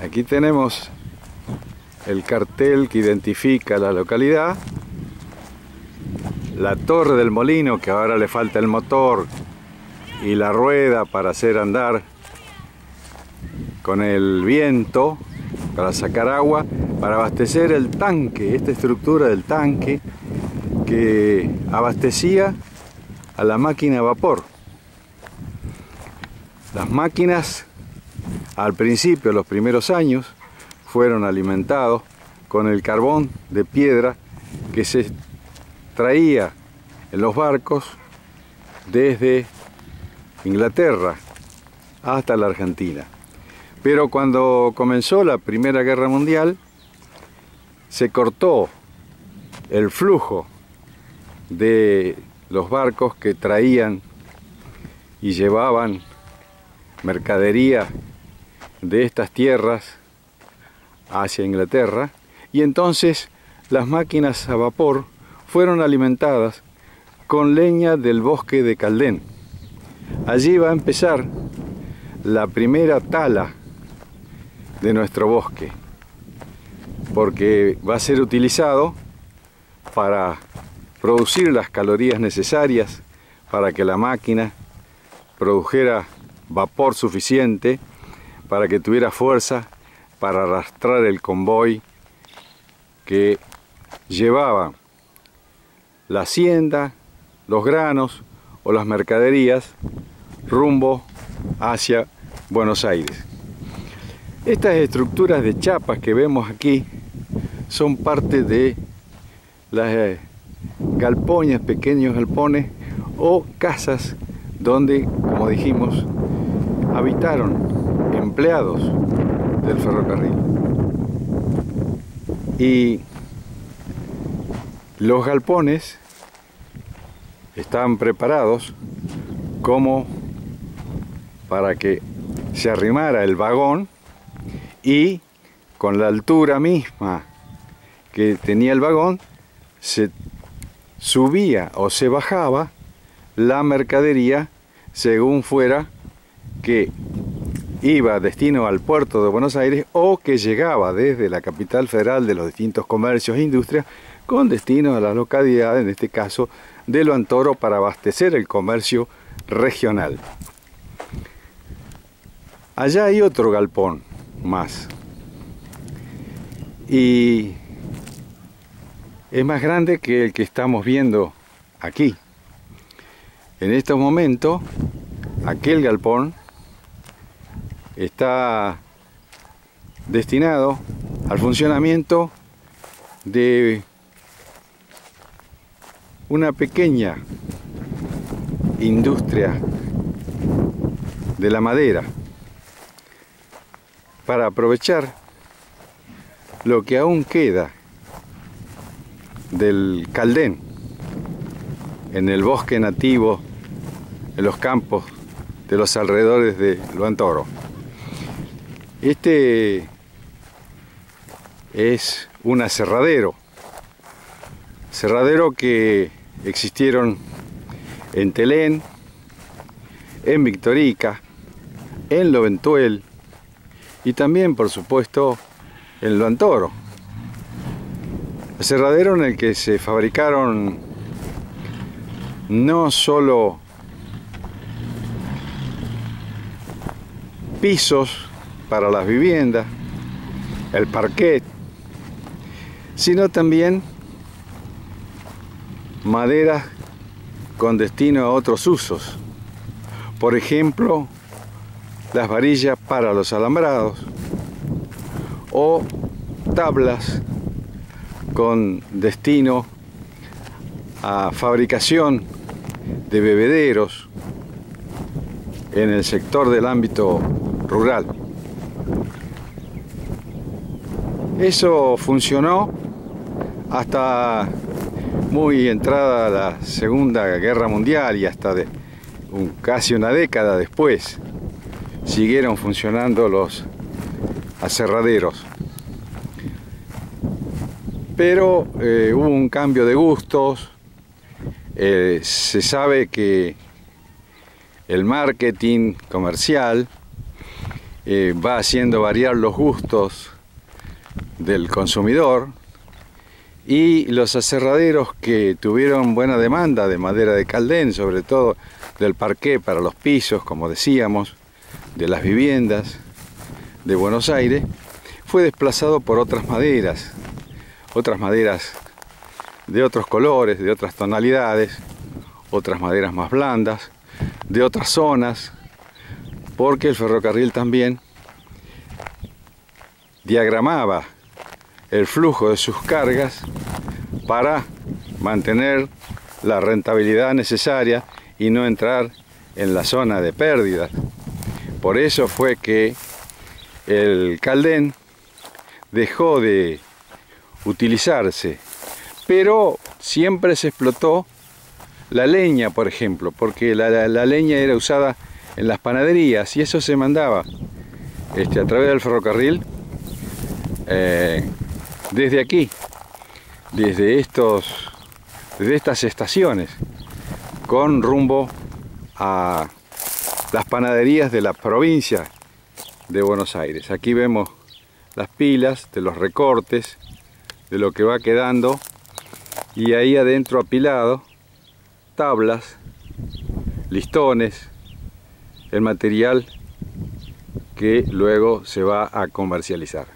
Aquí tenemos el cartel que identifica la localidad, la torre del molino, que ahora le falta el motor y la rueda para hacer andar con el viento, para sacar agua, para abastecer el tanque, esta estructura del tanque que abastecía a la máquina a vapor. Las máquinas al principio, los primeros años, fueron alimentados con el carbón de piedra que se traía en los barcos desde Inglaterra hasta la Argentina. Pero cuando comenzó la Primera Guerra Mundial, se cortó el flujo de los barcos que traían y llevaban mercadería de estas tierras hacia Inglaterra, y entonces las máquinas a vapor fueron alimentadas con leña del bosque de Caldén. Allí va a empezar la primera tala de nuestro bosque, porque va a ser utilizado para producir las calorías necesarias para que la máquina produjera vapor suficiente, para que tuviera fuerza para arrastrar el convoy que llevaba la hacienda, los granos o las mercaderías rumbo hacia Buenos Aires. Estas estructuras de chapas que vemos aquí son parte de las galpones, pequeños galpones o casas donde, como dijimos, habitaron empleados del ferrocarril. Y los galpones estaban preparados como para que se arrimara el vagón, y con la altura misma que tenía el vagón se subía o se bajaba la mercadería según fuera que iba destino al puerto de Buenos Aires o que llegaba desde la capital federal de los distintos comercios e industrias con destino a la localidad, en este caso de Luantoro, para abastecer el comercio regional. Allá hay otro galpón más, y es más grande que el que estamos viendo aquí. En estos momentos, aquel galpón está destinado al funcionamiento de una pequeña industria de la madera, para aprovechar lo que aún queda del Caldén en el bosque nativo, en los campos de los alrededores de Luantoro. Este es un aserradero que existieron en Telén, en Victorica, en Loventuel y también, por supuesto, en Luantoro. Aserradero en el que se fabricaron no solo pisos para las viviendas, el parquet, sino también maderas con destino a otros usos. Por ejemplo, las varillas para los alambrados o tablas con destino a fabricación de bebederos en el sector del ámbito rural. Eso funcionó hasta muy entrada la Segunda Guerra Mundial, y hasta casi una década después siguieron funcionando los aserraderos. Pero hubo un cambio de gustos. Se sabe que el marketing comercial va haciendo variar los gustos del consumidor, y los aserraderos que tuvieron buena demanda de madera de caldén, sobre todo del parqué para los pisos, como decíamos, de las viviendas de Buenos Aires, fue desplazado por otras maderas de otros colores, de otras tonalidades, otras maderas más blandas, de otras zonas, porque el ferrocarril también diagramaba el flujo de sus cargas para mantener la rentabilidad necesaria y no entrar en la zona de pérdidas. Por eso fue que el caldén dejó de utilizarse, pero siempre se explotó la leña, por ejemplo, porque la leña era usada en las panaderías y eso se mandaba a través del ferrocarril desde aquí, desde estas estaciones, con rumbo a las panaderías de la provincia de Buenos Aires. Aquí vemos las pilas de los recortes, de lo que va quedando, y ahí adentro apilado, tablas, listones, el material que luego se va a comercializar.